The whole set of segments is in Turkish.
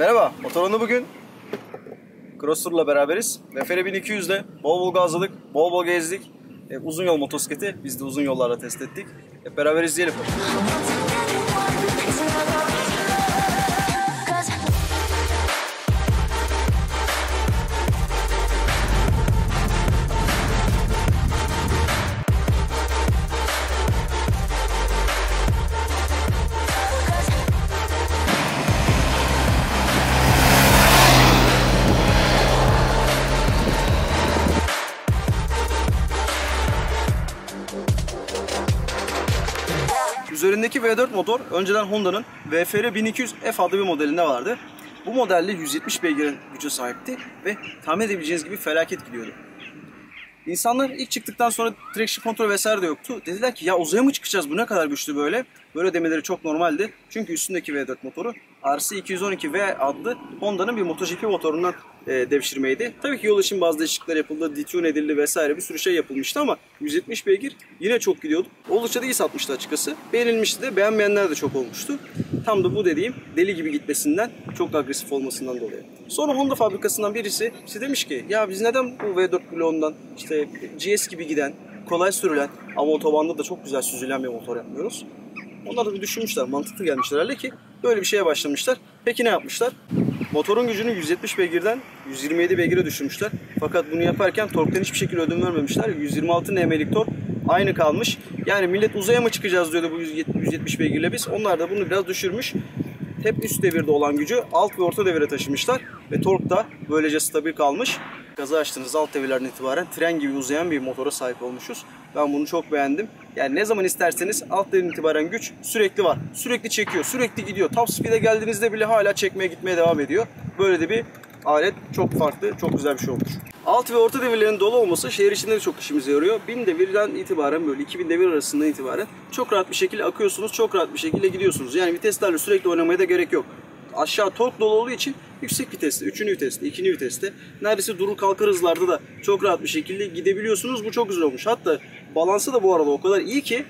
Merhaba, Motoronu bugün Crosser'la beraberiz. VFR 1200'de bol bol gazladık, bol bol gezdik. Uzun yol motosikleti, biz de uzun yollarda test ettik. Hep beraber izleyelim. Üzerindeki V4 motor önceden Honda'nın VFR 1200 F adlı bir modelinde vardı. Bu modelde 170 beygirin güce sahipti ve tahmin edebileceğiniz gibi felaket gidiyordu. İnsanlar ilk çıktıktan sonra traction kontrol vesaire de yoktu. Dediler ki ya uzaya mı çıkacağız, bu ne kadar güçlü böyle. Böyle demeleri çok normaldi. Çünkü üstündeki V4 motoru RC212V adlı Honda'nın bir MotoGP motorundan devşirmeydi. Tabii ki yol için bazı değişiklikler yapıldı, detune edildi vesaire bir sürü şey yapılmıştı ama 170 beygir yine çok gidiyordu. Oldukça da iyi satmıştı açıkçası. Beğenilmişti de, beğenmeyenler de çok olmuştu. Tam da bu dediğim deli gibi gitmesinden, çok agresif olmasından dolayı. Sonra Honda fabrikasından birisi demiş ki ya biz neden bu V4 bloğundan işte GS gibi giden, kolay sürülen ama otobanda da çok güzel süzülen bir motor yapmıyoruz? Onlar da bir düşünmüşler, mantıklı gelmişler herhalde ki böyle bir şeye başlamışlar. Peki ne yapmışlar? Motorun gücünü 170 beygirden 127 beygire düşürmüşler. Fakat bunu yaparken torktan hiçbir şekilde ödün vermemişler. 126 Nm'lik tork aynı kalmış. Yani millet uzaya mı çıkacağız diyordu bu 170 beygirle biz. Onlar da bunu biraz düşürmüş. Hep üst devirde olan gücü alt ve orta devire taşımışlar. Ve tork da böylece stabil kalmış. Gazı açtığınız alt devirlerden itibaren tren gibi uzayan bir motora sahip olmuşuz. Ben bunu çok beğendim. Yani ne zaman isterseniz alt devirden itibaren güç sürekli var. Sürekli çekiyor, sürekli gidiyor. Top speed'e geldiğinizde bile hala çekmeye gitmeye devam ediyor. Böyle de bir alet, çok farklı, çok güzel bir şey olmuş. Alt ve orta devirlerin dolu olması şehir içinde de çok işimize yarıyor. 1000 devirden itibaren böyle 2000 devir arasından itibaren çok rahat bir şekilde akıyorsunuz, çok rahat bir şekilde gidiyorsunuz. Yani viteslerle sürekli oynamaya da gerek yok. Aşağı tork dolu olduğu için yüksek viteste, 3. viteste, 2. viteste neredeyse durur kalkar hızlarda da çok rahat bir şekilde gidebiliyorsunuz. Bu çok güzel olmuş. Hatta balansı da bu arada o kadar iyi ki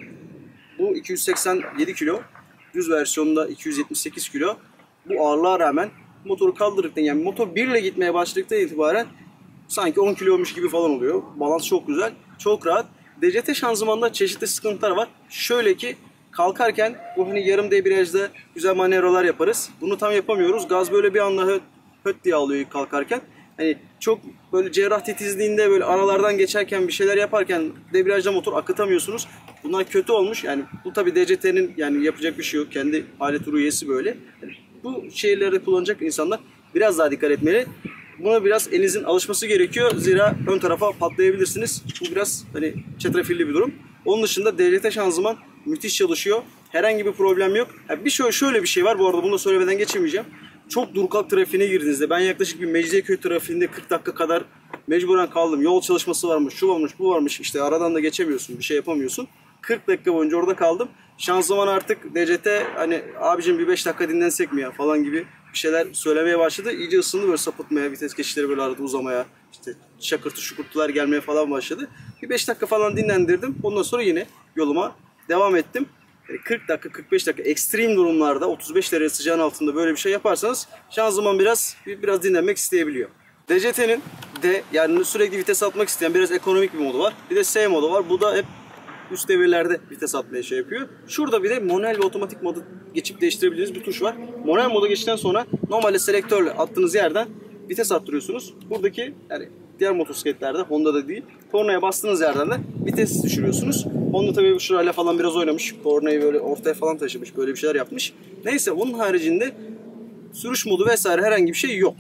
bu 287 kilo, düz versiyonunda 278 kilo. Bu ağırlığa rağmen motoru kaldırdıktan, yani motor 1 ile gitmeye başladıktan itibaren sanki 10 kiloymuş gibi falan oluyor. Balans çok güzel, çok rahat. DCT şanzımanda çeşitli sıkıntılar var. Şöyle ki kalkarken bu hani yarım debriyajda güzel manevralar yaparız. Bunu tam yapamıyoruz. Gaz böyle bir anda höt diye alıyor kalkarken. Hani çok böyle cerrah titizliğinde böyle aralardan geçerken bir şeyler yaparken debriyajda motor akıtamıyorsunuz. Bunlar kötü olmuş. Yani bu tabii DCT'nin yani yapacak bir şey yok. Kendi alet üyesi böyle. Yani bu şeylerde kullanacak insanlar biraz daha dikkat etmeli. Buna biraz elinizin alışması gerekiyor. Zira ön tarafa patlayabilirsiniz. Bu biraz hani çetrefilli bir durum. Onun dışında DCT şanzıman müthiş çalışıyor. Herhangi bir problem yok. Yani şöyle bir şey var. Bu arada bunu da söylemeden geçemeyeceğim. Çok dur kalk trafiğine girdiğinizde, ben yaklaşık bir Mecidiyeköy trafiğinde 40 dakika kadar mecburen kaldım. Yol çalışması varmış, şu varmış, bu varmış. İşte aradan da geçemiyorsun, bir şey yapamıyorsun. 40 dakika boyunca orada kaldım. Şanzıman artık DCT hani abicim bir 5 dakika dinlensek mi ya falan gibi bir şeyler söylemeye başladı. İyice ısındı, böyle sapıtmaya, vites geçişleri böyle arada uzamaya, işte şakırtı şukurtular gelmeye falan başladı. Bir 5 dakika falan dinlendirdim. Ondan sonra yine yoluma devam ettim. 40 dakika, 45 dakika ekstrem durumlarda 35 derece sıcağın altında böyle bir şey yaparsanız şanzıman biraz dinlenmek isteyebiliyor. DCT'nin de yani sürekli vites atmak isteyen biraz ekonomik bir modu var. Bir de S modu var. Bu da hep üst devirlerde vites atmaya şey yapıyor. Şurada bir de manuel ve otomatik modu geçip değiştirebildiğiniz bir tuş var. Manuel moda geçtikten sonra normalde selektörle attığınız yerden vites arttırıyorsunuz. Buradaki yani diğer motosikletlerde, Honda'da değil, kornaya bastığınız yerden de vites düşürüyorsunuz. Honda tabii şurayla falan biraz oynamış. Kornayı böyle ortaya falan taşımış. Böyle bir şeyler yapmış. Neyse, bunun haricinde sürüş modu vesaire herhangi bir şey yok.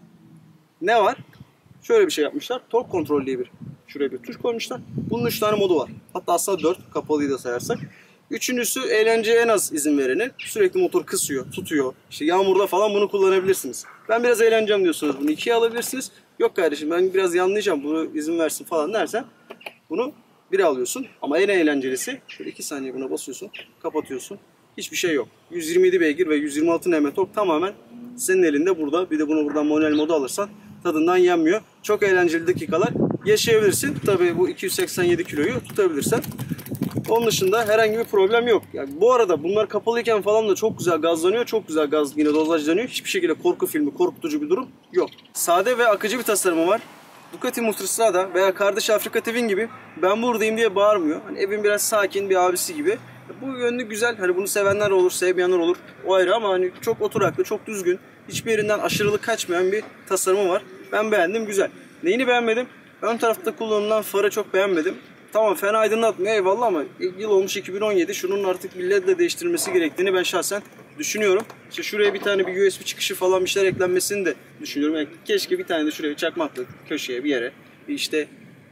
Ne var? Şöyle bir şey yapmışlar. Torque kontrol diye şuraya bir tuş koymuşlar. Bunun 3 tane modu var. Hatta aslında 4, kapalıyı da sayarsak. Üçüncüsü eğlenceye en az izin vereni. Sürekli motor kısıyor, tutuyor. İşte yağmurda falan bunu kullanabilirsiniz. Ben biraz eğleneceğim diyorsunuz. Bunu 2'ye alabilirsiniz. Yok kardeşim ben biraz yanlayacağım, bunu izin versin falan dersen bunu 1'e alıyorsun. Ama en eğlencelisi şöyle 2 saniye buna basıyorsun, kapatıyorsun. Hiçbir şey yok. 127 beygir ve 126 Nm tork tamamen senin elinde burada. Bir de bunu buradan manuel modu alırsan tadından yenmiyor. Çok eğlenceli dakikalar yaşayabilirsin. Tabii bu 287 kiloyu tutabilirsen Onun dışında herhangi bir problem yok. Yani bu arada bunlar kapalıyken falan da çok güzel gazlanıyor. Çok güzel gaz yine dozajlanıyor. Hiçbir şekilde korku filmi, korkutucu bir durum yok. Sade ve akıcı bir tasarımı var. Ducati Multistrada veya kardeş Afrika Twin gibi ben buradayım diye bağırmıyor. Hani evin biraz sakin bir abisi gibi. Bu yönlü güzel. Hani bunu sevenler olur, sevmeyenler olur. O ayrı ama hani çok oturaklı, çok düzgün. Hiçbir yerinden aşırılık kaçmayan bir tasarımı var. Ben beğendim, güzel. Neyini beğenmedim? Ön tarafta kullanılan farı çok beğenmedim. Tamam, fena aydınlatmıyor eyvallah ama yıl olmuş 2017. Şunun artık bir ledle değiştirilmesi gerektiğini ben şahsen düşünüyorum. İşte şuraya bir tane bir USB çıkışı falan bir şeyler eklenmesini de düşünüyorum. Yani keşke bir tane de şuraya bir çakmaklı köşeye bir yere bir işte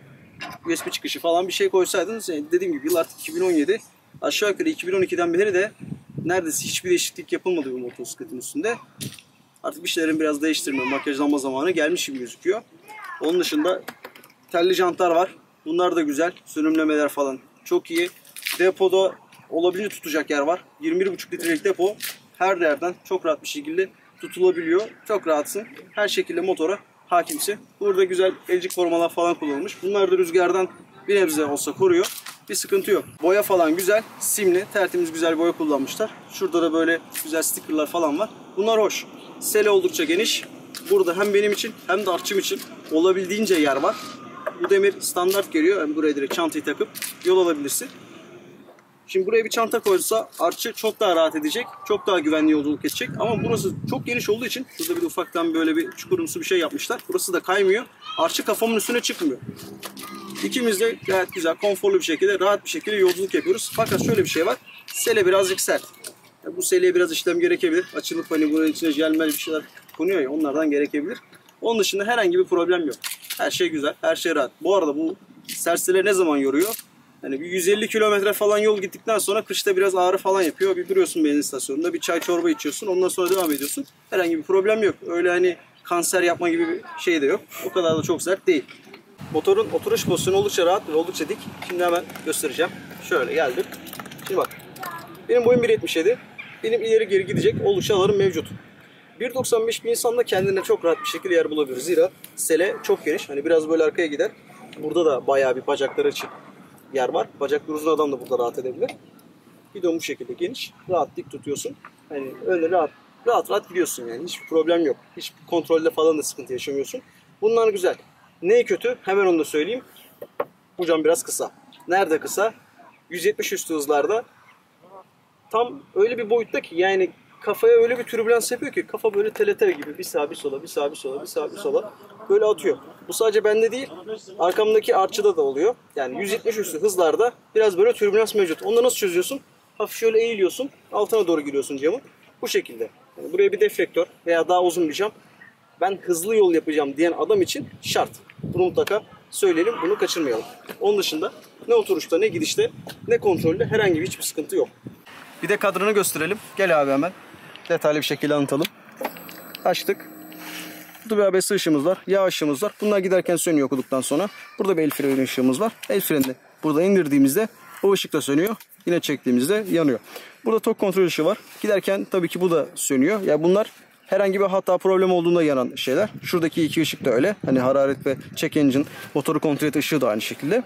USB çıkışı falan bir şey koysaydınız. Yani dediğim gibi yıl artık 2017. Aşağı yukarı 2012'den beri de neredeyse hiçbir değişiklik yapılmadı bu motosikletin üstünde. Artık bir şeylerin biraz değiştirme, makyajlanma zamanı gelmiş gibi gözüküyor. Onun dışında telli jantlar var. Bunlar da güzel. Sürümlemeler falan çok iyi. Depoda olabildiğince tutacak yer var. 21,5 litrelik depo her yerden çok rahat bir şekilde tutulabiliyor. Çok rahatsın. Her şekilde motora hakimsin. Burada güzel elcik korumalar falan kullanılmış. Bunlar da rüzgardan bir nebze olsa koruyor. Bir sıkıntı yok. Boya falan güzel. Simli, tertemiz güzel boya kullanmışlar. Şurada da böyle güzel stickerlar falan var. Bunlar hoş. Sele oldukça geniş. Burada hem benim için hem de artçım için olabildiğince yer var. Bu demir standart geliyor. Yani buraya direkt çantayı takıp yol alabilirsin. Şimdi buraya bir çanta koysa artçı çok daha rahat edecek. Çok daha güvenli yolculuk edecek. Ama burası çok geniş olduğu için burada bir de ufaktan böyle bir çukurumsu bir şey yapmışlar. Burası da kaymıyor. Artçı kafamın üstüne çıkmıyor. İkimiz de gayet güzel, konforlu bir şekilde, rahat bir şekilde yolculuk yapıyoruz. Fakat şöyle bir şey var. Sele birazcık sert. Yani bu seleye biraz işlem gerekebilir. Açılıp hani bunun içine jelmel bir şeyler konuyor ya, onlardan gerekebilir. Onun dışında herhangi bir problem yok. Her şey güzel, her şey rahat. Bu arada bu serseler ne zaman yoruyor? Hani bir 150 kilometre falan yol gittikten sonra kışta biraz ağrı falan yapıyor. Bir duruyorsun benzin istasyonunda, bir çay çorba içiyorsun. Ondan sonra devam ediyorsun. Herhangi bir problem yok. Öyle hani kanser yapma gibi bir şey de yok. O kadar da çok sert değil. Motorun oturuş pozisyonu oldukça rahat ve oldukça dik. Şimdi hemen göstereceğim. Şöyle geldim. Şimdi bak. Benim boyum 1.77. Benim ileri geri gidecek oldukça alanım mevcut. 1.95 bir insan da kendine çok rahat bir şekilde yer bulabilir. Zira sele çok geniş. Hani biraz böyle arkaya gider. Burada da bayağı bir bacakları için yer var. Bacakları uzun adam da burada rahat edebilir. Bidon bu şekilde geniş. Rahat dik tutuyorsun. Hani öyle rahat gidiyorsun yani. Hiçbir problem yok. Hiç kontrolde falan da sıkıntı yaşamıyorsun. Bunlar güzel. Neyi kötü? Hemen onu da söyleyeyim. Bu cam biraz kısa. Nerede kısa? 170 üstü hızlarda. Tam öyle bir boyutta ki yani kafaya öyle bir türbülans yapıyor ki kafa böyle TRT gibi bir sağa bir sola, bir sağa bir sola, bir sağa bir sola böyle atıyor. Bu sadece bende değil, arkamdaki artçıda da oluyor. Yani 170 üstü hızlarda biraz böyle türbülans mevcut. Onu nasıl çözüyorsun? Hafif şöyle eğiliyorsun, altına doğru giriyorsun camın. Bu şekilde. Yani buraya bir deflektör veya daha uzun bir cam. Ben hızlı yol yapacağım diyen adam için şart. Bunu mutlaka söyleyelim, bunu kaçırmayalım. Onun dışında ne oturuşta, ne gidişte, ne kontrolde herhangi bir hiçbir sıkıntı yok. Bir de kadranı gösterelim. Gel abi hemen. Detaylı bir şekilde anlatalım. Açtık. Burada bir ABS ışığımız var. Yağ ışığımız var. Bunlar giderken sönüyor okuduktan sonra. Burada bir el freni ışığımız var. El frenini burada indirdiğimizde o ışık da sönüyor. Yine çektiğimizde yanıyor. Burada tok kontrol ışığı var. Giderken tabii ki bu da sönüyor. Ya bunlar herhangi bir hata problem olduğunda yanan şeyler. Şuradaki iki ışık da öyle. Hani hararet ve check engine motoru kontrol et ışığı da aynı şekilde.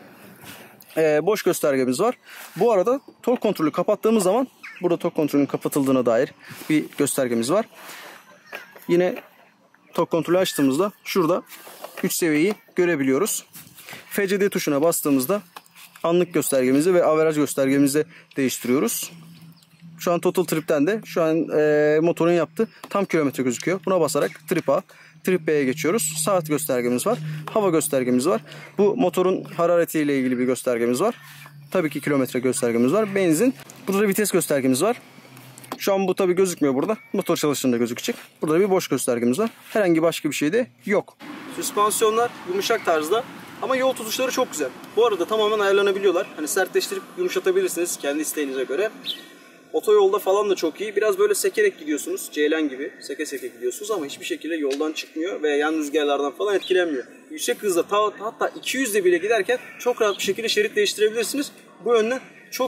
Boş göstergemiz var. Bu arada tork kontrolü kapattığımız zaman burada tork kontrolünün kapatıldığına dair bir göstergemiz var. Yine tork kontrolü açtığımızda şurada 3 seviyeyi görebiliyoruz. FCD tuşuna bastığımızda anlık göstergemizi ve averaj göstergemizi değiştiriyoruz. Şu an total trip'ten de şu an motorun yaptığı tam kilometre gözüküyor. Buna basarak trip A, trip B'ye geçiyoruz. Saat göstergemiz var. Hava göstergemiz var. Bu motorun hararetiyle ilgili bir göstergemiz var. Tabii ki kilometre göstergemiz var. Benzin. Burada da vites göstergemiz var. Şu an bu tabii gözükmüyor burada. Motor çalıştığında gözükecek. Burada bir boş göstergemiz var. Herhangi başka bir şey de yok. Süspansiyonlar yumuşak tarzda. Ama yol tutuşları çok güzel. Bu arada tamamen ayarlanabiliyorlar. Hani sertleştirip yumuşatabilirsiniz kendi isteğinize göre. Otoyolda falan da çok iyi. Biraz böyle sekerek gidiyorsunuz. Ceylan gibi seke seke gidiyorsunuz ama hiçbir şekilde yoldan çıkmıyor ve yan rüzgarlardan falan etkilenmiyor. Yüksek hızda hatta 200'de bile giderken çok rahat bir şekilde şerit değiştirebilirsiniz. Bu yönden çok iyi.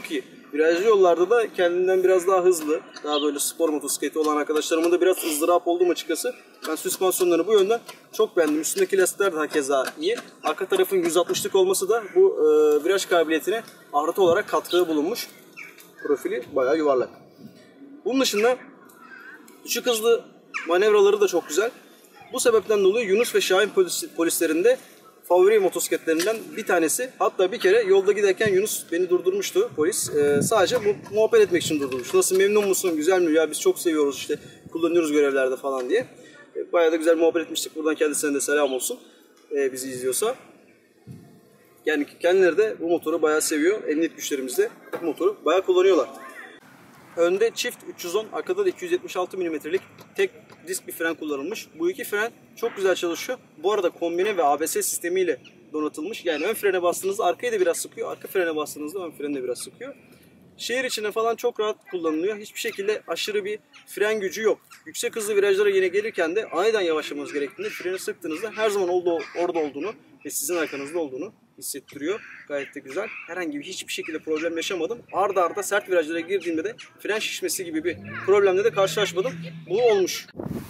Virajlı yollarda da kendinden biraz daha hızlı, daha böyle spor motosikleti olan arkadaşlarıma da biraz ızdırap oldum açıkçası. Ben süspansiyonları bu yönden çok beğendim. Üstündeki lastikler de keza iyi. Arka tarafın 160'lık olması da bu viraj kabiliyetine artı olarak katkıda bulunmuş. Profili bayağı yuvarlak. Bunun dışında düşük hızlı manevraları da çok güzel. Bu sebepten dolayı Yunus ve Şahin polislerinde favori motosikletlerinden bir tanesi. Hatta bir kere yolda giderken Yunus beni durdurmuştu polis. Sadece muhabbet etmek için durdurmuş. Nasıl, memnun musun, güzel mi? Ya biz çok seviyoruz işte, kullanıyoruz görevlerde falan diye. Bayağı da güzel muhabbet etmiştik. Buradan kendisine de selam olsun. Bizi izliyorsa. Yani kendileri de bu motoru bayağı seviyor. Emniyet güçlerimiz de bu motoru bayağı kullanıyorlar. Önde çift 310, arkada da 276 mm'lik tek disk bir fren kullanılmış. Bu iki fren çok güzel çalışıyor. Bu arada kombine ve ABS sistemiyle donatılmış. Yani ön frene bastığınızda arkayı da biraz sıkıyor. Arka frene bastığınızda ön freni de biraz sıkıyor. Şehir içine falan çok rahat kullanılıyor. Hiçbir şekilde aşırı bir fren gücü yok. Yüksek hızlı virajlara yine gelirken de aniden yavaşlamanız gerektiğinde freni sıktığınızda her zaman orada olduğunu ve sizin arkanızda olduğunu hissettiriyor. Gayet de güzel. Herhangi bir hiçbir şekilde problem yaşamadım. Arda arda sert virajlara girdiğimde de fren şişmesi gibi bir problemle de karşılaşmadım. Bu olmuş.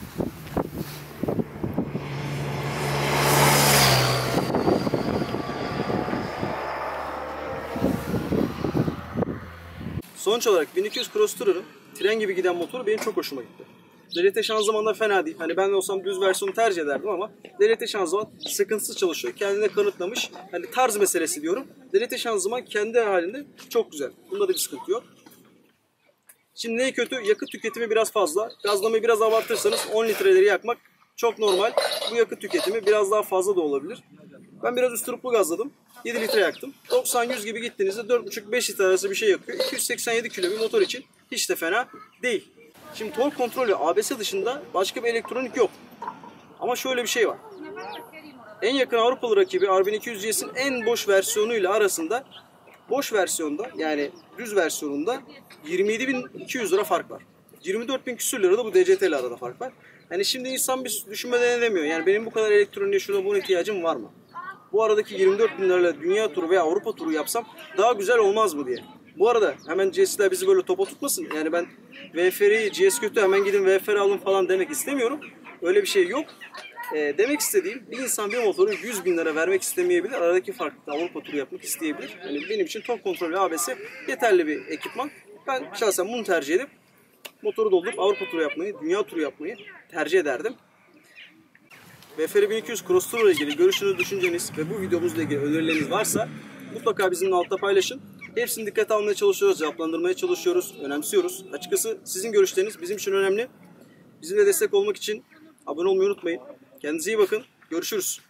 Sonuç olarak 1200 Cross Tourer'ın tren gibi giden motoru benim çok hoşuma gitti. DLT şanzıman da fena değil. Hani ben de olsam düz versiyonu tercih ederdim ama DLT şanzıman sıkıntısız çalışıyor. Kendine kanıtlamış. Hani tarz meselesi diyorum. DLT şanzıman kendi halinde çok güzel. Bunda da bir sıkıntı yok. Şimdi neyi kötü? Yakıt tüketimi biraz fazla. Gazlamayı biraz abartırsanız 10 litreleri yakmak çok normal. Bu yakıt tüketimi biraz daha fazla da olabilir. Ben biraz üstüruplu gazladım. 7 litre yaktım. 90-100 gibi gittiğinizde 4,5-5 litre arası bir şey yakıyor. 287 kilo bir motor için hiç de fena değil. Şimdi tork kontrolü ABS dışında başka bir elektronik yok. Ama şöyle bir şey var. En yakın Avrupalı rakibi R1200 GS'in en boş versiyonuyla arasında, boş versiyonda yani düz versiyonunda 27.200 lira fark var. 24.000 küsür lira da bu DCT ile arada fark var. Yani şimdi insan bir düşünmeden edemiyor. Yani benim bu kadar elektroniğe şuna buna ihtiyacım var mı? Bu aradaki 24.000 lirayla dünya turu veya Avrupa turu yapsam daha güzel olmaz mı diye. Bu arada hemen GS'ler bizi böyle topa tutmasın. Yani ben VFR'yi GS kötü hemen gidin VFR alın falan demek istemiyorum. Öyle bir şey yok. Demek istediğim, bir insan bir motoru 100.000 lira vermek istemeyebilir. Aradaki farklı Avrupa turu yapmak isteyebilir. Yani benim için tork kontrolü ABS yeterli bir ekipman. Ben şahsen bunu tercih edip motoru doldurup Avrupa turu yapmayı, dünya turu yapmayı tercih ederdim. VFR 1200 Cross Tour ile ilgili görüşünüz, düşünceniz ve bu videomuzla ilgili önerileriniz varsa mutlaka bizimle altta paylaşın. Hepsini dikkate almaya çalışıyoruz, cevaplandırmaya çalışıyoruz, önemsiyoruz. Açıkçası sizin görüşleriniz bizim için önemli. Bizimle destek olmak için abone olmayı unutmayın. Kendinize iyi bakın. Görüşürüz.